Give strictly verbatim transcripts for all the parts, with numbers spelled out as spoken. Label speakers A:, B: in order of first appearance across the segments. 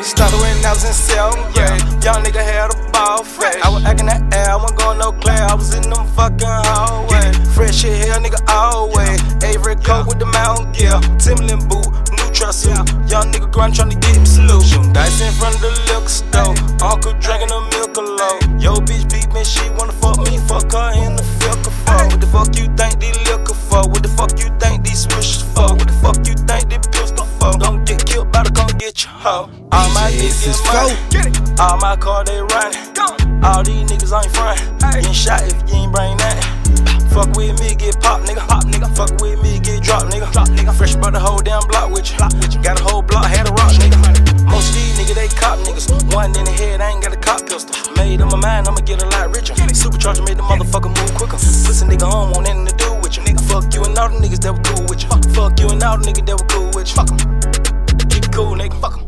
A: Started when I was in seventh grade. Young nigga had a ball fresh. I was acting that air, I wasn't going no class. I was in them fucking hallways. Fresh shit here, nigga, always. Avery coat with the mountain gear. Timberland boot, new truss suit. Young nigga grind tryna get him salute. Shooting dice in front of the liquor store. Uncle drinking a milk alone. Yo, bitch beat me, she wanna fuck me. Fuck her in the filker for. What the fuck you think these liquor for? What the fuck you think these swishers for? What the fuck you think these pistol for? Don't get killed by the come get your hoe. All my niggas is money. All my car they running. All these niggas ain't front. Getting shot if you ain't bring that. Fuck with me, get pop, nigga. Pop, nigga. Fuck with me, get drop, nigga. Drop, nigga. Fresh about the whole damn block with you. Block with you. Got a whole block, had a rock, nigga. Most of these niggas, they cop niggas. One in the head, I ain't got a cop pistol. Made up my mind, I'ma get a lot richer. Supercharger made the motherfucker move quicker. Pussy nigga, I don't want anything to do with you, nigga. Fuck you and all the niggas that were cool with you. Fuck you and all the niggas that were cool with you. Fuck 'em. Keep it cool, nigga. Fuck 'em.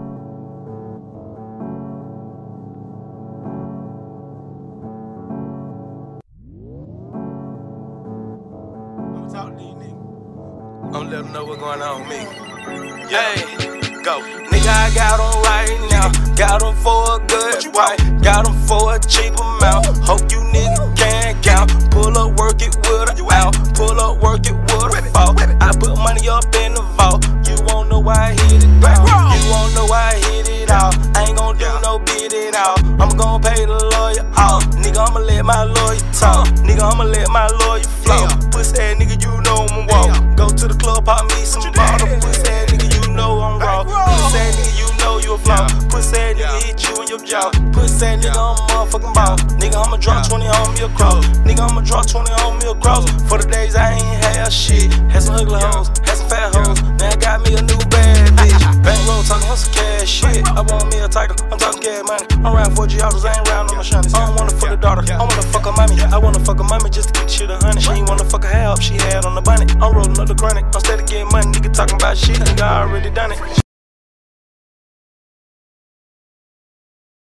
A: Talk to these niggas. I'ma let them know what's going on with me. Yeah, go. Nigga, I got them right now. Got them for a good price. Got them for a cheap amount. Hope you niggas can count. Pull up, work it with a out. Pull up, work it with a fall. I put money up in the vault. You won't know why I hit it down. You won't know why I hit it out. I ain't gon' do no bid it out. I'm gon' pay the lawyer out. Nigga, I'ma let my lawyer talk. Nigga, I'ma let my lawyer flow. Pussy ass nigga, you know I'm walk. Go to the club, pop me some bottle. Pussy ass nigga, you know I'm raw. Pussy ass nigga, you know you a flaw. Pussy ass nigga, hit you in your jaw. Pussy ass nigga, I'm a motherfucking ball. Nigga, I'ma drop twenty on me across. Nigga, I'ma drop twenty on me across. For the days I ain't had shit. Had some ugly hoes, had some fat hoes. Now I got me a new bad bitch. Bankroll talking on some cash shit. I want me a title, I'm talking cash money. I'm riding four G autos, I ain't riding on my shinies. I don't wanna fuck the daughter, I wanna fuck her mommy. I wanna fuck her mommy just to keep shit a hundred. She ain't wanna fuck her hair up, she had on the bunny. I'm rolling up the chronic, I'm steady getting money. Nigga talking about shit, nigga I already done it.